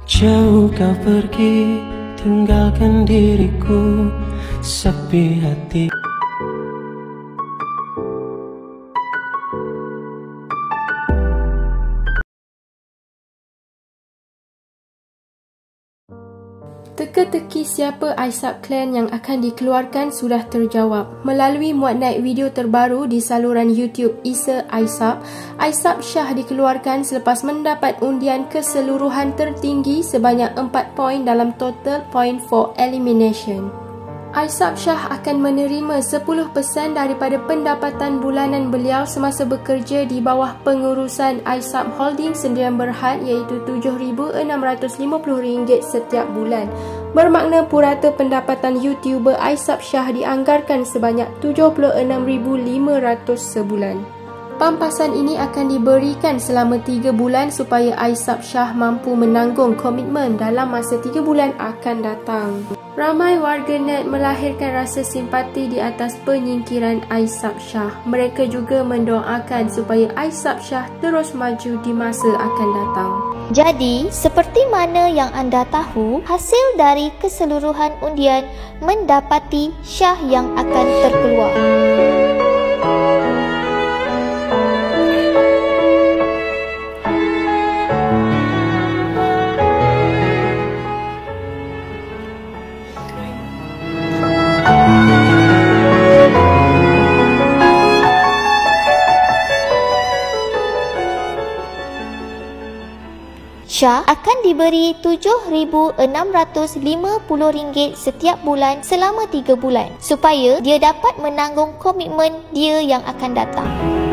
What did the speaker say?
Jauh kau pergi, tinggalkan diriku sepi hati. Teka-teki siapa Aisap Clan yang akan dikeluarkan sudah terjawab. Melalui muat naik video terbaru di saluran YouTube Isa Aisap, Aisap Shah dikeluarkan selepas mendapat undian keseluruhan tertinggi sebanyak 4 poin dalam total point for elimination. Aisap Shah akan menerima 10% daripada pendapatan bulanan beliau semasa bekerja di bawah pengurusan Aisap Holding Sdn Bhd iaitu RM7,650 setiap bulan. Bermakna purata pendapatan YouTuber Aisap Shah dianggarkan sebanyak RM76,500 sebulan. Pampasan ini akan diberikan selama 3 bulan supaya Aisap Shah mampu menanggung komitmen dalam masa 3 bulan akan datang. Ramai warganet melahirkan rasa simpati di atas penyingkiran Aisap Shah. Mereka juga mendoakan supaya Aisap Shah terus maju di masa akan datang. Jadi, seperti mana yang anda tahu, hasil dari keseluruhan undian mendapati Shah yang akan terkeluar. Shah akan diberi RM7,650 setiap bulan selama 3 bulan supaya dia dapat menanggung komitmen dia yang akan datang.